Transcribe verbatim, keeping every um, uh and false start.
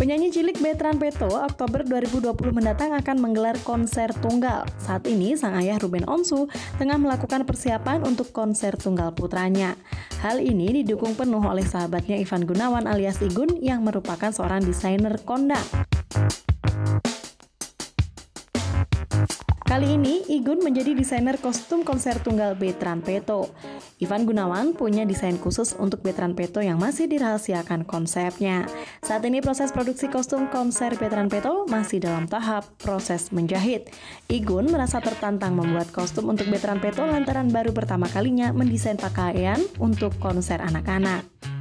Penyanyi cilik Bertrand Peto Oktober dua ribu dua puluh mendatang akan menggelar konser tunggal. Saat ini sang ayah Ruben Onsu tengah melakukan persiapan untuk konser tunggal putranya. Hal ini didukung penuh oleh sahabatnya Ivan Gunawan alias Igun yang merupakan seorang desainer kondang. Kali ini, Igun menjadi desainer kostum konser tunggal Bertrand Peto. Ivan Gunawan punya desain khusus untuk Bertrand Peto yang masih dirahasiakan konsepnya. Saat ini proses produksi kostum konser Bertrand Peto masih dalam tahap proses menjahit. Igun merasa tertantang membuat kostum untuk Bertrand Peto lantaran baru pertama kalinya mendesain pakaian untuk konser anak-anak.